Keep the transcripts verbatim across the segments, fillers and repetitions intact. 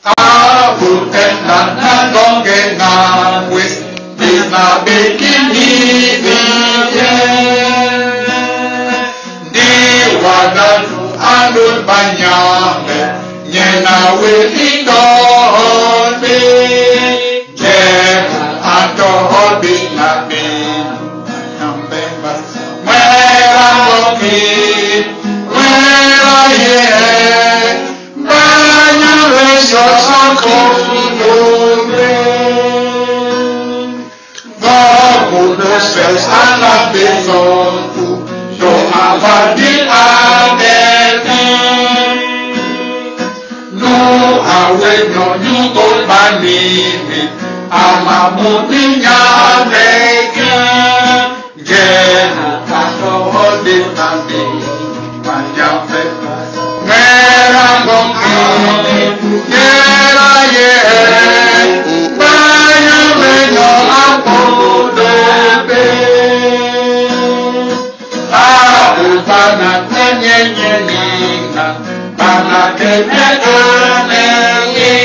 Abutena na gonge na wis Dina bikini biye Diwadanu anul banyame Nyena wilindone Jehu adohobi nabi Nambe basa Mera moki Mera ye Banya resho sako Spes à la maison pour nous avancer à nous avons nous compagnie à ma montagne avec Dieu nous parle de ta vie Maria fait mais la gonfle Nera ye Banya meno apodo Bana tenye nye nina, bana tenye ane ye.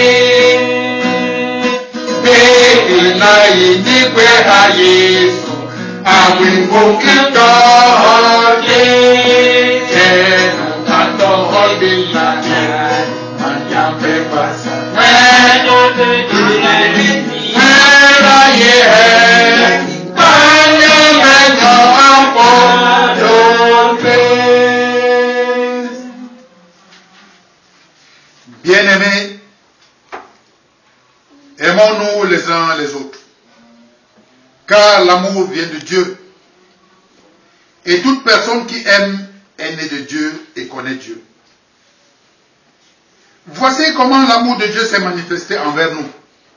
Baby na inikwe ha Yesu, awimbo kito ye. Enu kato hobi na ye, anyambe basa. Meno tenye mera ye, banya meno apodo. Bien-aimés, aimons-nous les uns les autres, car l'amour vient de Dieu. Et toute personne qui aime est née de Dieu et connaît Dieu. Voici comment l'amour de Dieu s'est manifesté envers nous.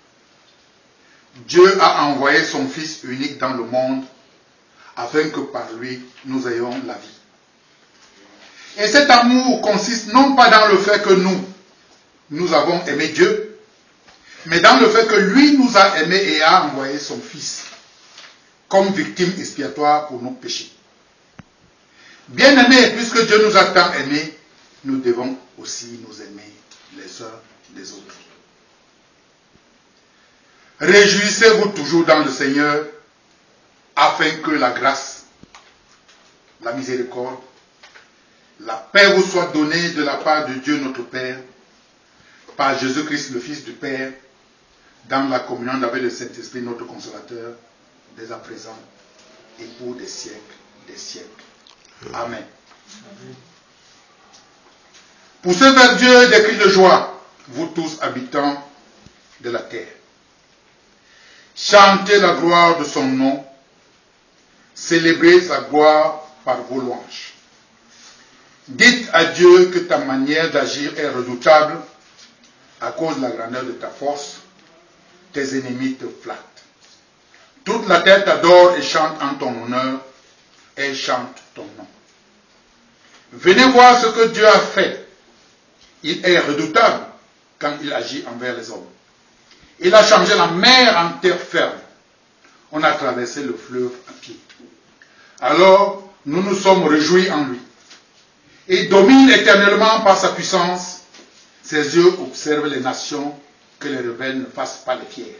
Dieu a envoyé son Fils unique dans le monde afin que par lui nous ayons la vie. Et cet amour consiste non pas dans le fait que nous, nous avons aimé Dieu, mais dans le fait que lui nous a aimés et a envoyé son Fils comme victime expiatoire pour nos péchés. Bien-aimés, puisque Dieu nous a tant aimés, nous devons aussi nous aimer les uns les autres. Réjouissez-vous toujours dans le Seigneur, afin que la grâce, la miséricorde, la paix vous soit donnée de la part de Dieu notre Père, par Jésus-Christ le Fils du Père, dans la communion avec le Saint-Esprit notre Consolateur, dès à présent et pour des siècles, des siècles. Amen. Poussez vers Dieu des cris de joie, vous tous habitants de la terre. Chantez la gloire de son nom, célébrez sa gloire par vos louanges. Dites à Dieu que ta manière d'agir est redoutable à cause de la grandeur de ta force. Tes ennemis te flattent. Toute la terre t'adore et chante en ton honneur. Elle chante ton nom. Venez voir ce que Dieu a fait. Il est redoutable quand il agit envers les hommes. Il a changé la mer en terre ferme. On a traversé le fleuve à pied. Alors, nous nous sommes réjouis en lui. Il domine éternellement par sa puissance. Ses yeux observent les nations, que les rebelles ne fassent pas les fiers.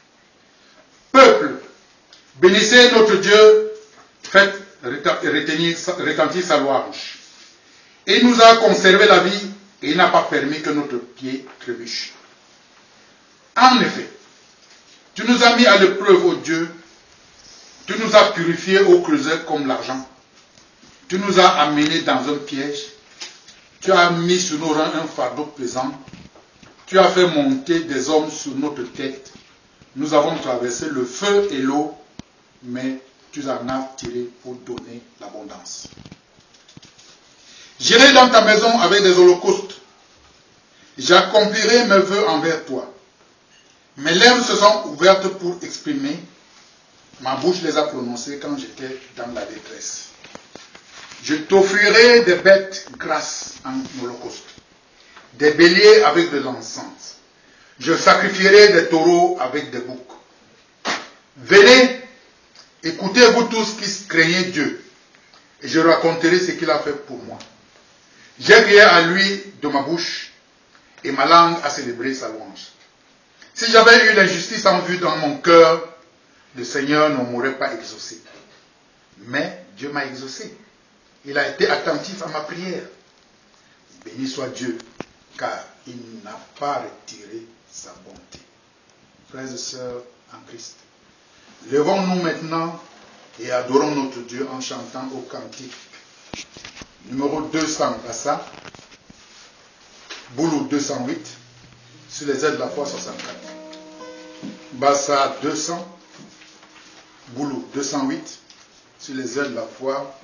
Peuple, bénissez notre Dieu, faites retenir, retentir sa louange. Il nous a conservé la vie et il n'a pas permis que notre pied trébuche. En effet, tu nous as mis à l'épreuve, ô Dieu, tu nous as purifiés au creuset comme l'argent. Tu nous as amenés dans un piège. Tu as mis sur nos reins un fardeau pesant. Tu as fait monter des hommes sur notre tête. Nous avons traversé le feu et l'eau, mais tu en as tiré pour donner l'abondance. J'irai dans ta maison avec des holocaustes. J'accomplirai mes vœux envers toi. Mes lèvres se sont ouvertes pour exprimer. Ma bouche les a prononcées quand j'étais dans la détresse. Je t'offrirai des bêtes grasses en holocauste, des béliers avec de l'encens. Je sacrifierai des taureaux avec des boucs. Venez, écoutez-vous tous qui craignez Dieu, et je raconterai ce qu'il a fait pour moi. J'ai crié à lui de ma bouche, et ma langue a célébré sa louange. Si j'avais eu l'injustice en vue dans mon cœur, le Seigneur ne m'aurait pas exaucé. Mais Dieu m'a exaucé. Il a été attentif à ma prière. Béni soit Dieu, car il n'a pas retiré sa bonté. Frères et sœurs en Christ, levons-nous maintenant et adorons notre Dieu en chantant au cantique numéro deux cents, Bassa, Boulou deux cent huit, sur les ailes de la foi soixante-quatre. Bassa deux cents, Boulou deux cent huit, sur les ailes de la foi.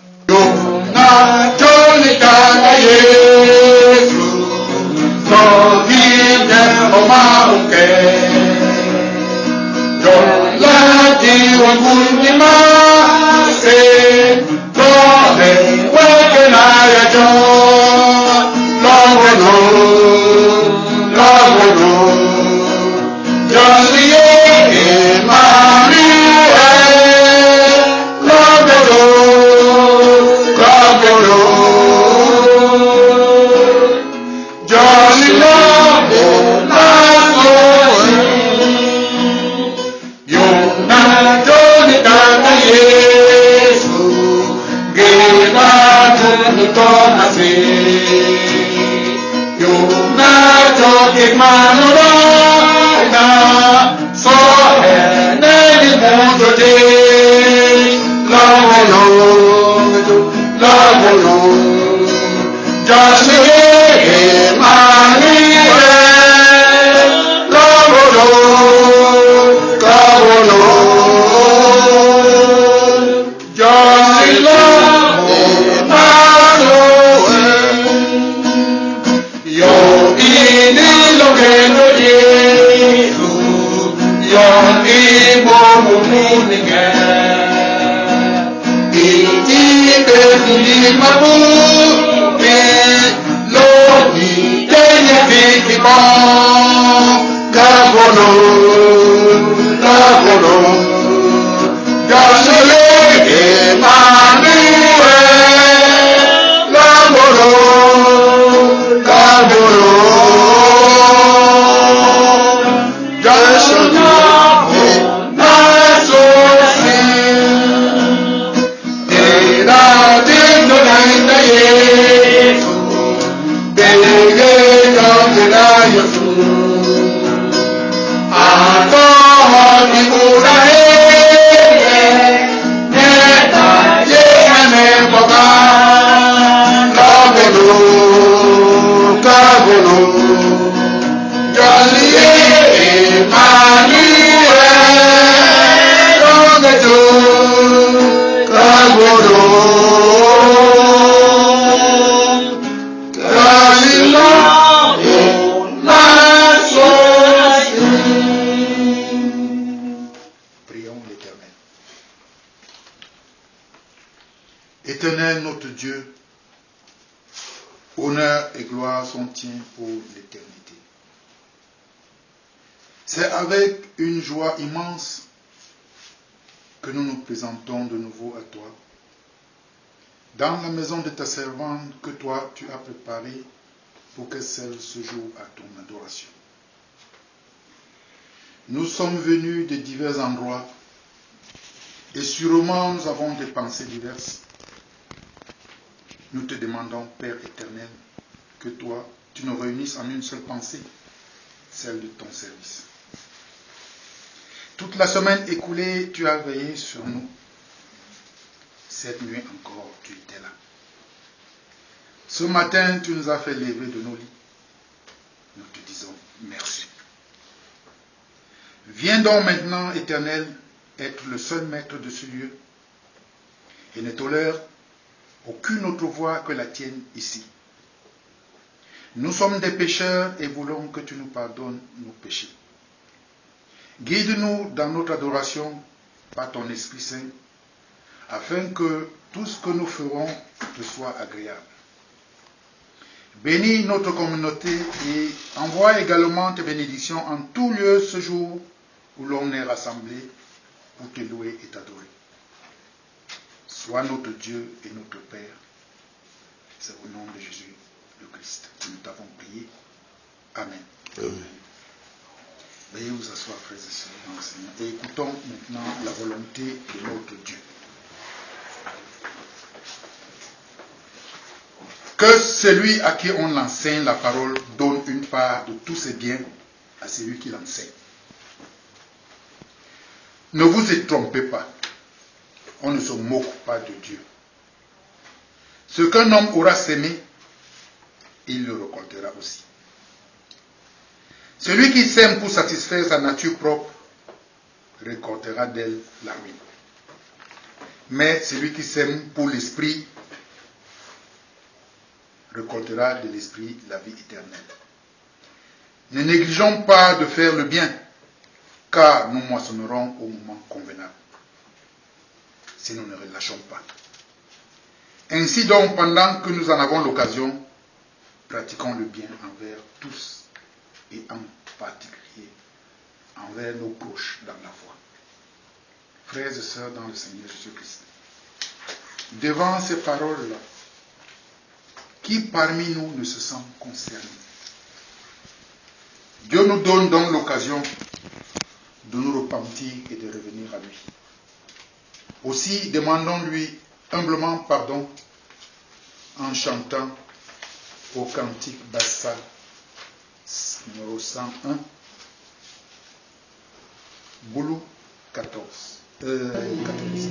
Éternel notre Dieu, honneur et gloire sont tiens pour l'éternité. C'est avec une joie immense que nous nous présentons de nouveau à toi, dans la maison de ta servante que toi tu as préparée pour qu'elle serve ce jour à ton adoration. Nous sommes venus de divers endroits et sûrement nous avons des pensées diverses. Nous te demandons, Père éternel, que toi, tu nous réunisses en une seule pensée, celle de ton service. Toute la semaine écoulée, tu as veillé sur nous. Cette nuit encore, tu étais là. Ce matin, tu nous as fait lever de nos lits. Nous te disons merci. Viens donc maintenant, éternel, être le seul maître de ce lieu et ne tolère aucune autre voix que la tienne ici. Nous sommes des pécheurs et voulons que tu nous pardonnes nos péchés. Guide-nous dans notre adoration par ton Esprit Saint, afin que tout ce que nous ferons te soit agréable. Bénis notre communauté et envoie également tes bénédictions en tout lieu ce jour où l'on est rassemblé pour te louer et t'adorer. Sois notre Dieu et notre Père. C'est au nom de Jésus le Christ que nous t'avons prié. Amen. Amen. Veuillez vous asseoir, frères et sœurs, dans le Seigneur. Et écoutons maintenant la volonté de notre Dieu. Que celui à qui on enseigne la parole donne une part de tous ses biens à celui qui l'enseigne. Ne vous y trompez pas. On ne se moque pas de Dieu. Ce qu'un homme aura sémé, il le récoltera aussi. Celui qui sème pour satisfaire sa nature propre, récoltera d'elle la ruine. Mais celui qui sème pour l'esprit, récoltera de l'esprit la vie éternelle. Ne négligeons pas de faire le bien, car nous moissonnerons au moment convenable, si nous ne relâchons pas. Ainsi donc, pendant que nous en avons l'occasion, pratiquons le bien envers tous, et en particulier envers nos proches dans la foi. Frères et sœurs dans le Seigneur Jésus-Christ, devant ces paroles-là, qui parmi nous ne se sent concerné? Dieu nous donne donc l'occasion de nous repentir et de revenir à lui. Aussi, demandons-lui humblement pardon en chantant au cantique Bassa numéro cent un, Boulou quatorze. Euh, quatorze.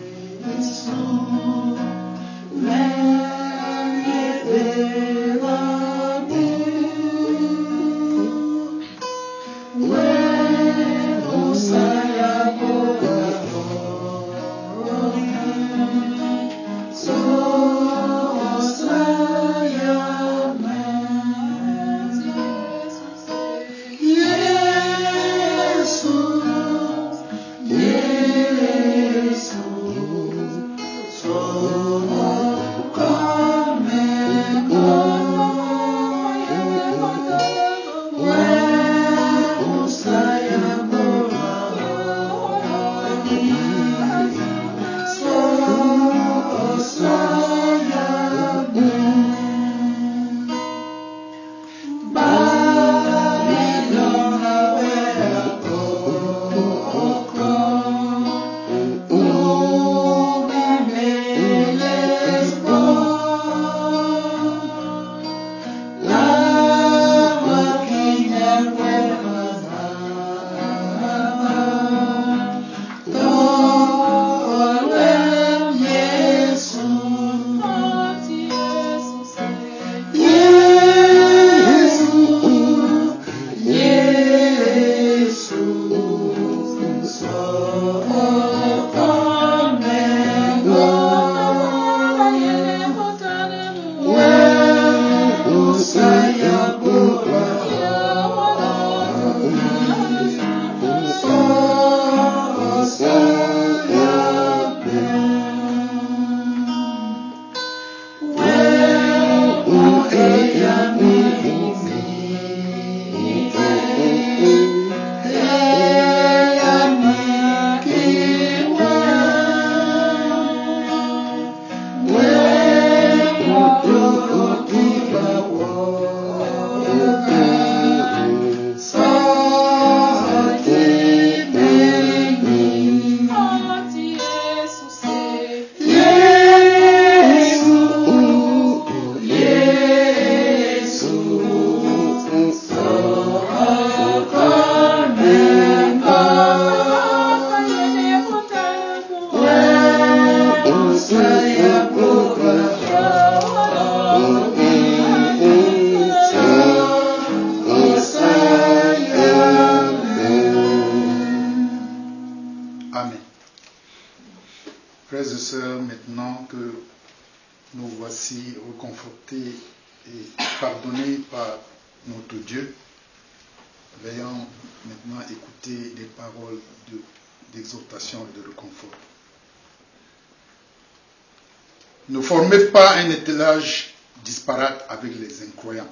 Ne formez pas un étalage disparate avec les incroyants.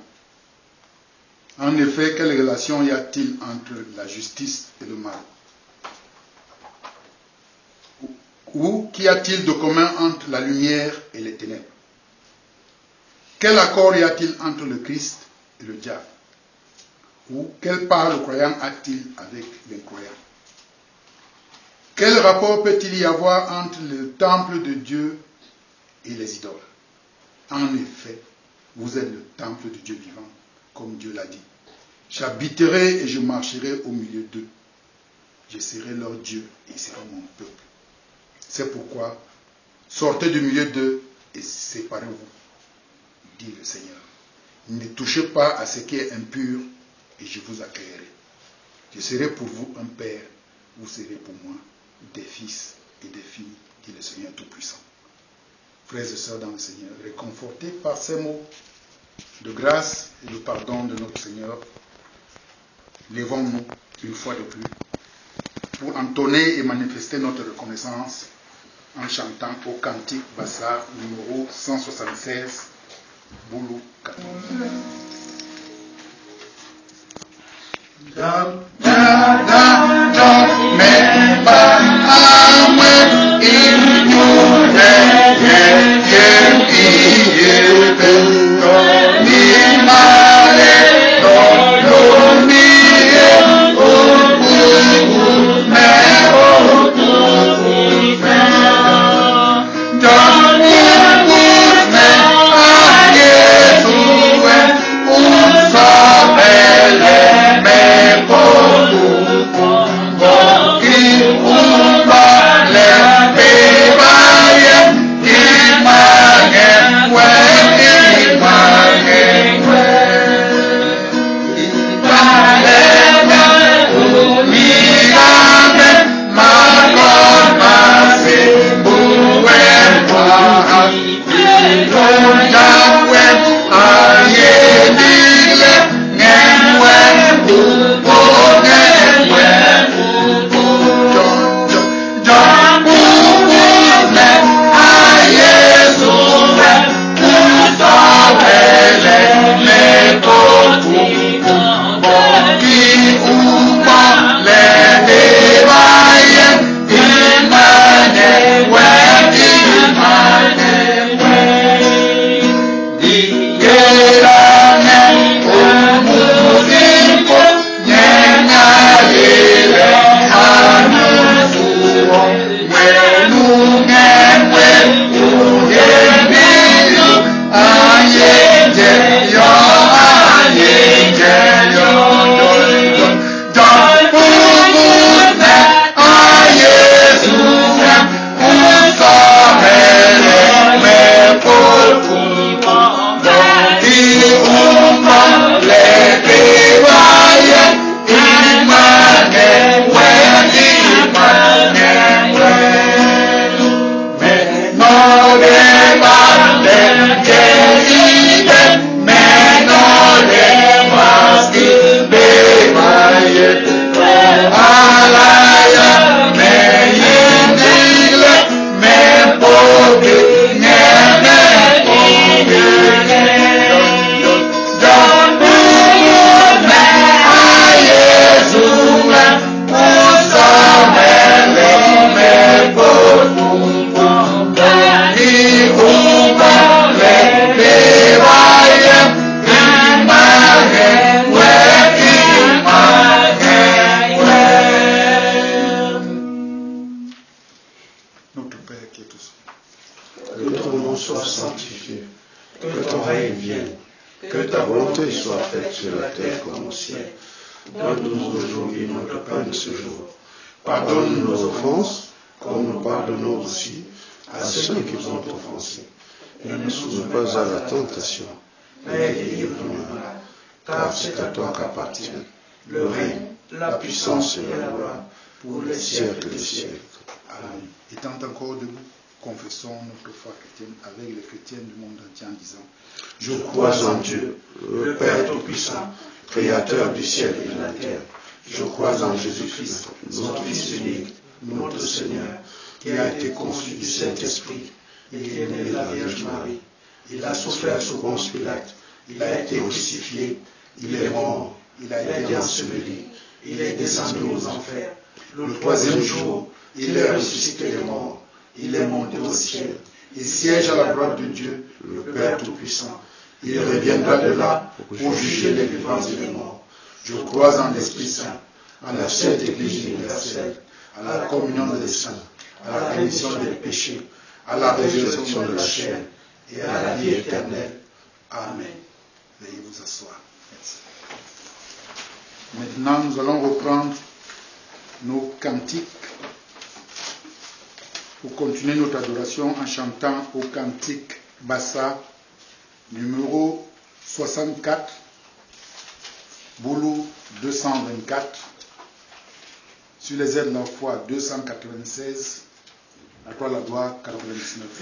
En effet, quelle relation y a-t-il entre la justice et le mal? Ou qu'y a-t-il de commun entre la lumière et les ténèbres? Quel accord y a-t-il entre le Christ et le diable? Ou quelle part le croyant a-t-il avec l'incroyant? Quel rapport peut-il y avoir entre le temple de Dieu et les idoles? En effet, vous êtes le temple de Dieu vivant, comme Dieu l'a dit. J'habiterai et je marcherai au milieu d'eux. Je serai leur Dieu et ils seront mon peuple. C'est pourquoi, sortez du milieu d'eux et séparez-vous, dit le Seigneur. Ne touchez pas à ce qui est impur et je vous accueillerai. Je serai pour vous un père, vous serez pour moi des fils et des filles, dit le Seigneur Tout-Puissant. Frères et sœurs dans le Seigneur, réconfortés par ces mots de grâce et de pardon de notre Seigneur, levons-nous une fois de plus pour entonner et manifester notre reconnaissance en chantant au cantique Bassar numéro cent soixante-seize, Boulou quatorze. Da, da, da, da, me, ba, a, me, in, you, ye, ye, ye, ye, ye, do, ni, ma, le, do, lo, mi, ye, o, u, u, me, o, tu, u, me, da, ni, u, me, a, Jesu, e, un, sa, me, le, me, po, tu, po, ki, un, ba, le, me, ba, ye, i, ma, ge, we, i, ma, ge, we, i, ma, le, me, u, mi, ga, me, ma, go, ma, si, bu, we, ma, i, do, ja, we, a, ye, di, le, nge, we, u, bo, nge, we, u, bu, jo, jo, jo, bu, bu, le, a, Jesu, we, u, sa, we, le, me, po, tu, u, bo, ki, u, ba, le, de, ba, ye, i, ma, ne, we, i, ma, ne, we, di, ye, la, ne, u, mu, di, po, nye, nya, ye, le, a, nu, su, o, we, nu, nge, we, u, ye, mi, yu, a, ye, je, yo, a, ye, je, yo, do, do, do, bu, bu, ne, a, Jesu, we, u, sa, me, le, me, po, tu, po, do, di, u, ma, le, de, ba, ye, i, ma, ne, we, i, ma, ne, we, me, no, de, ba, le, je, i, de, me, no, le, mas, i, be, ba, ye, a, la, ya, me, ye, di, le, me, po, di, ne, me, po, di, ne, do, do, do, bu, bu, ne, a, Jesu, we, u, sa, me, le, me, po, tu, po, do, i, u, ba, le, de, ba, ye, i, ma, ge, we, i, ma, ge, we. Notre Père qui est aux cieux, Que ton nom soit sanctifié, que ton règne vienne, que ta volonté soit faite sur la terre comme au ciel. Donne-nous aujourd'hui notre pain de ce jour. Pardonne nos offenses, comme nous pardonnons aussi à ceux qui nous ont offensés. Et ne nous soumets pas à la tentation, mais délivre-nous du mal. Car c'est à toi qu'appartiennent le règne, la puissance et la gloire pour les siècles des siècles. Amen. Étant encore debout, confessons notre foi chrétienne avec les chrétiens du monde entier en disant: Je crois en Dieu, le Père Tout-Puissant, Créateur du ciel et de la terre. Je crois en Jésus-Christ, notre Fils unique, notre Seigneur, qui a été conçu du Saint-Esprit et qui est né de la Vierge Marie. Il a souffert sous Ponce Pilate, il a été crucifié, il est mort, il a été enseveli, il est descendu aux enfers. Le troisième jour, il est ressuscité des morts, il est monté au ciel, il siège à la droite de Dieu, le Père Tout-Puissant. Il reviendra de là pour juger les vivants et les morts. Je crois en l'Esprit Saint, en la Sainte Église universelle, à la communion des saints, à la rémission des péchés, à la résurrection de la chair et à la vie éternelle. Amen. Veuillez vous asseoir. Merci. Maintenant, nous allons reprendre nos cantiques pour continuer notre adoration en chantant au cantique Bassa numéro soixante-quatre, Boulou deux cent vingt-quatre, sur les aides de la foi deux cent quatre-vingt-seize, à toi la gloire quatre-vingt-dix-neuf.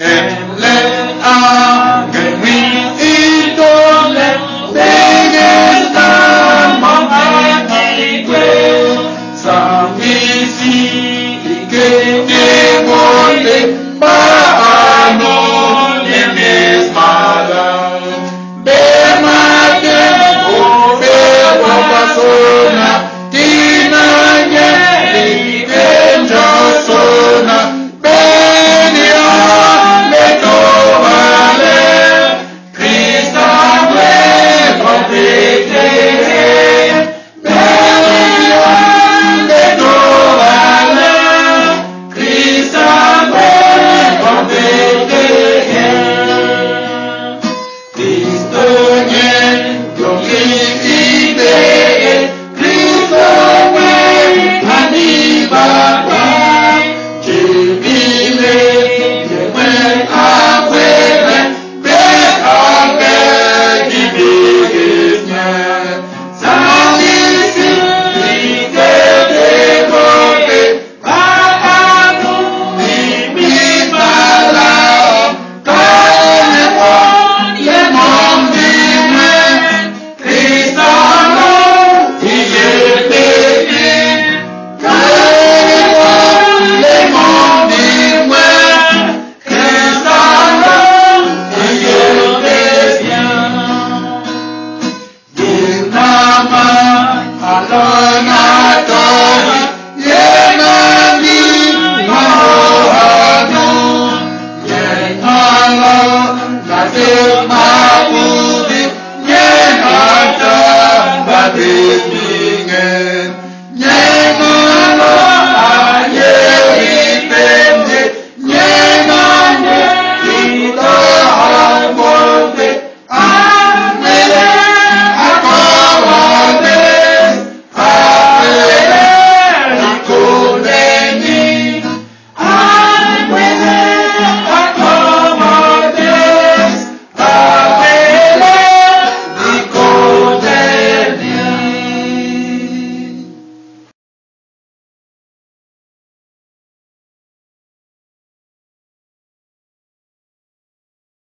Take my